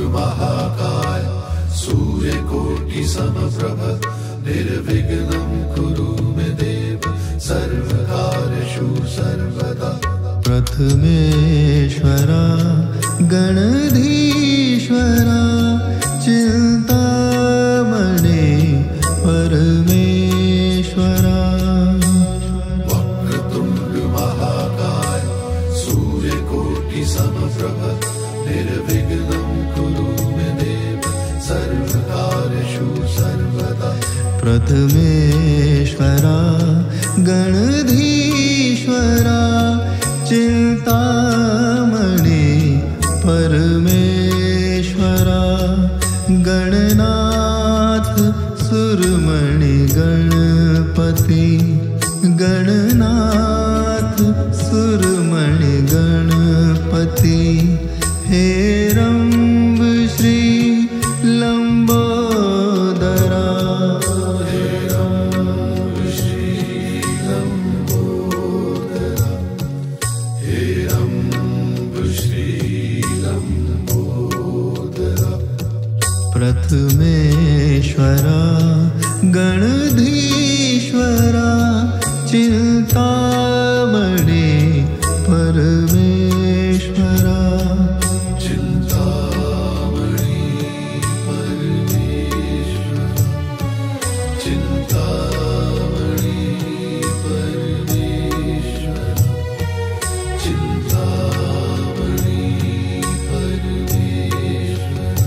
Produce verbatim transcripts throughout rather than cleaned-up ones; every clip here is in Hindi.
महाकाय सूर्यकोटि समप्रभ निर्विघ्नं कुरु मे देव सर्वकार्येषु सर्वदा। प्रथमेश्वरा गणधीश्वरा चिन्तामणे परमेश्वरा। वक्रतुण्ड महाकाय सूर्यकोटि समप्रभ निर्विघ्नं कुरु मे देव सर्वकार्येषु सर्वदा। प्रथमेश्वरा गणधीश्वरा चिन्तामणि परमेश्वरा। गणनाथ सुरमणि गणपति गणनाथ सुरमणि गणपति। हेरंब श्री लंबोदरा हेरंब श्री लंबोदरा हेरंब श्री लंबोदरा। प्रथमेश्वरा गणधीश्वरा चिन्तामणि परमेश्वरा। चिन्तामणि परमेश्वरा चिन्तामणि परमेश्वरा चिन्तामणि परमेश्वरा।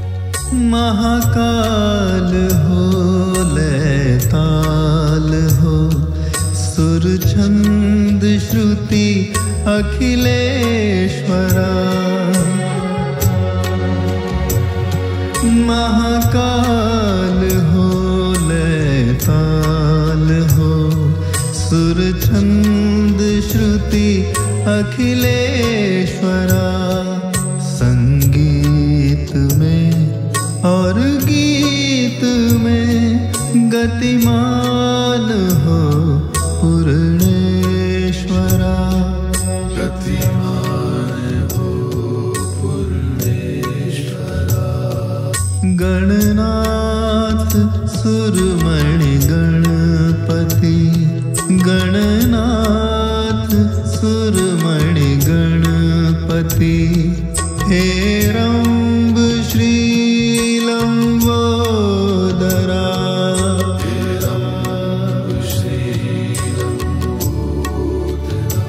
महाकाल हो लयताल हो सुर छंद श्रुति अखिलेश्वरा। महाकाल हो लयताल हो सुर छंद श्रुति अखिलेश्वरा। संगीत में और गीत में गतिमान हो पूर्णेश्वरा। गतिमान हो पूर्णेश्वरा। गणनाथ सुरमणि गणपति गणनाथ सुरमणि गणपति। हेरंब श्री लंबोदरा हेरंब श्री लंबोदरा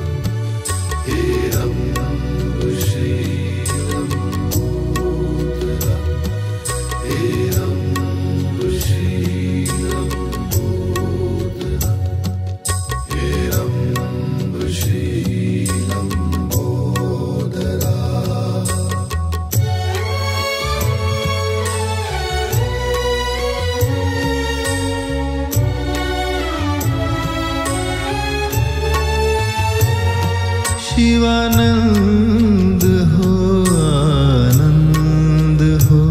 हेरंब श्री लंबोदरा हेरंब श्री लंबोदरा हेरंब श्री लंबोदरा। शिवानंद हो आनंद हो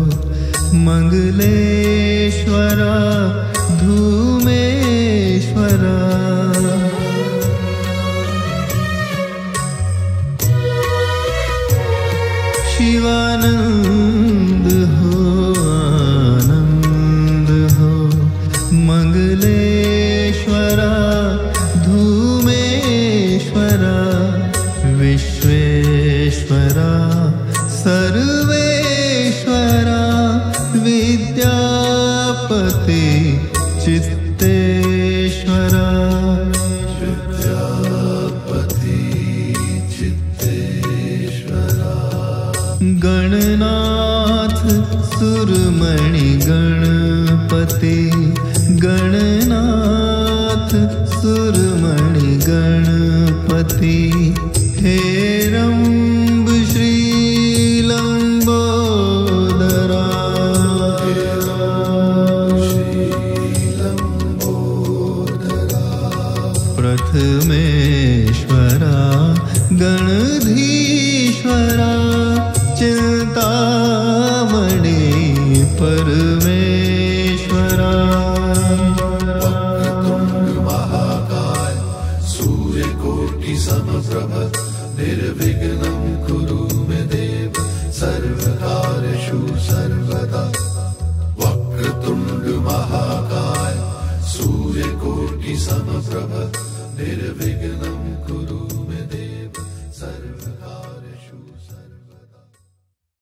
मंगलेश्वरा धूमेश्वरा। शिवानंद हो आनंद हो मंगलेश्वरा धूमेश्वरा। विश्वेश्वरा सर्वेश्वरा विद्यापति चित्तेश्वरा। विद्यापति चित्तेश्वरा। गणनाथ सुरमणि गणपति गणनाथ सुरमणि गणपति। हेरंब श्री लंबोदरा हेरंब श्री लंबोदरा। प्रथमेश्वरा गणधीश्वरा चिन्तामणि परमेश्वरा। वक्रतुण्ड महाकाय सूर्यकोटि समप्रभ निर्विघ्नं सूर्यकोटि समप्रभ निर्विघ्नं कुरु